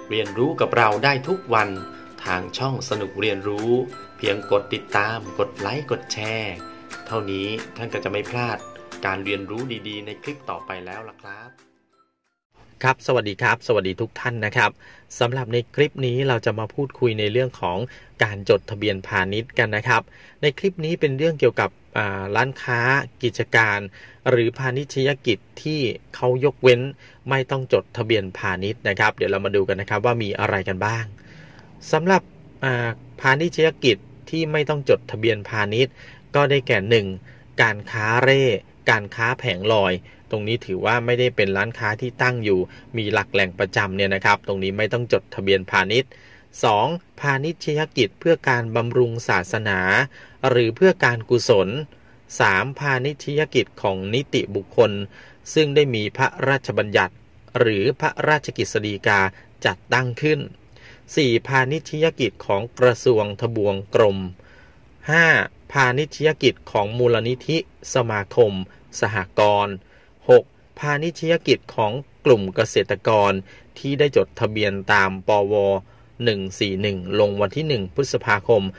เรียนรู้กับเราได้ทุกวันทางช่องสนุกเรียนรู้เพียงกดติดตามกดไลค์กดแชร์เท่านี้ท่านก็จะไม่พลาดการเรียนรู้ดีๆในคลิปต่อไปแล้วล่ะครับครับสวัสดีครับสวัสดีทุกท่านนะครับสำหรับในคลิปนี้เราจะมาพูดคุยในเรื่องของการจดทะเบียนพาณิชย์กันนะครับในคลิปนี้เป็นเรื่องเกี่ยวกับร้านค้ากิจการหรือพาณิชยกิจที่เขายกเว้นไม่ต้องจดทะเบียนพาณิชย์นะครับเดี๋ยวเรามาดูกันนะครับว่ามีอะไรกันบ้างสำหรับพาณิชยกิจที่ไม่ต้องจดทะเบียนพาณิชย์ก็ได้แก่1การค้าเร่การค้าแผงลอยตรงนี้ถือว่าไม่ได้เป็นร้านค้าที่ตั้งอยู่มีหลักแหล่งประจำเนี่ยนะครับตรงนี้ไม่ต้องจดทะเบียนพาณิชย์ 2. พาณิชยกิจเพื่อการบำรุงศาสนาหรือเพื่อการกุศล 3. พาณิชยกิจของนิติบุคคลซึ่งได้มีพระราชบัญญัติหรือพระราชกฤษฎีกาจัดตั้งขึ้น 4. พาณิชยกิจของกระทรวงทบวงกรม 5. พาณิชยกิจของมูลนิธิสมาคมสหกรณ์ 6. พาณิชยกิจของกลุ่มเกษตรกรที่ได้จดทะเบียนตามปว141ลงวันที่1พฤษภาคม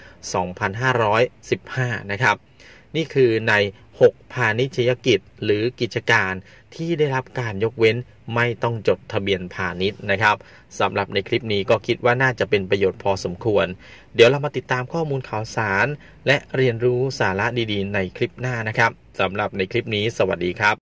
2515นะครับนี่คือใน6พาณิชยกิจหรือกิจการที่ได้รับการยกเว้นไม่ต้องจดทะเบียนพาณิชย์นะครับสำหรับในคลิปนี้ก็คิดว่าน่าจะเป็นประโยชน์พอสมควรเดี๋ยวเรามาติดตามข้อมูลข่าวสารและเรียนรู้สาระดีๆในคลิปหน้านะครับสำหรับในคลิปนี้สวัสดีครับ